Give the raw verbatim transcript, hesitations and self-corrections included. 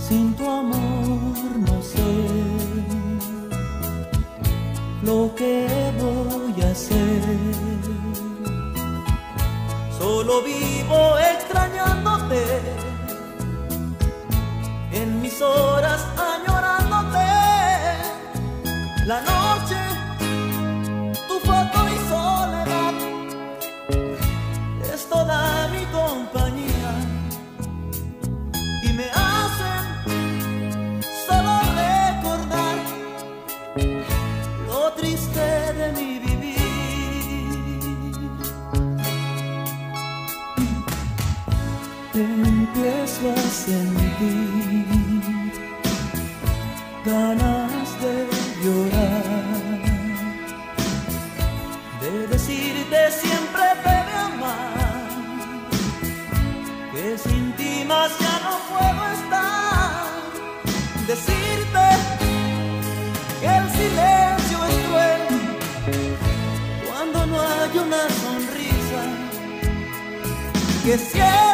Sin tu amor no sé lo que voy a hacer. Solo vivo extrañándote, en mis horas añorándote. La noche, tu foto y soledad es toda mi compañía y me hacen solo recordar lo triste de mi vivir. Te empiezo a sentir ganas de llorar, de decirte siempre te voy a amar, que sin ti más ya no puedo estar. Decirte que el silencio es cruel cuando no hay una sonrisa, que siempre